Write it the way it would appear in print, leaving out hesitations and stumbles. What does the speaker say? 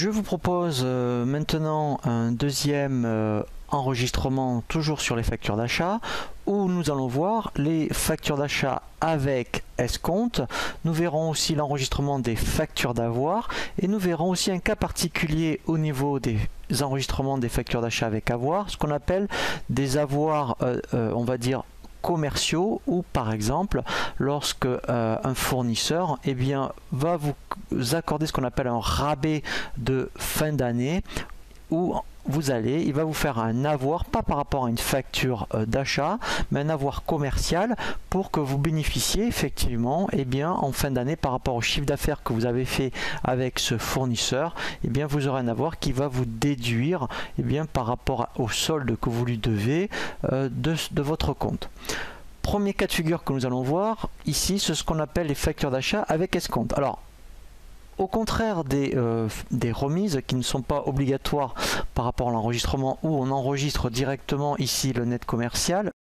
Je vous propose maintenant un deuxième enregistrement toujours sur les factures d'achat où nous allons voir les factures d'achat avec escompte. Nous verrons aussi l'enregistrement des factures d'avoir et nous verrons aussi un cas particulier au niveau des enregistrements des factures d'achat avec avoir, ce qu'on appelle des avoirs, on va dire, commerciaux, ou par exemple lorsque un fournisseur va vous accorder ce qu'on appelle un rabais de fin d'année, où il va vous faire un avoir, pas par rapport à une facture d'achat, mais un avoir commercial pour que vous bénéficiez effectivement en fin d'année par rapport au chiffre d'affaires que vous avez fait avec ce fournisseur. Vous aurez un avoir qui va vous déduire par rapport au solde que vous lui devez de votre compte. Premier cas de figure que nous allons voir ici, c'est ce qu'on appelle les factures d'achat avec escompte. Alors, au contraire des remises qui ne sont pas obligatoires par rapport à l'enregistrement où on enregistre directement ici le net commercial,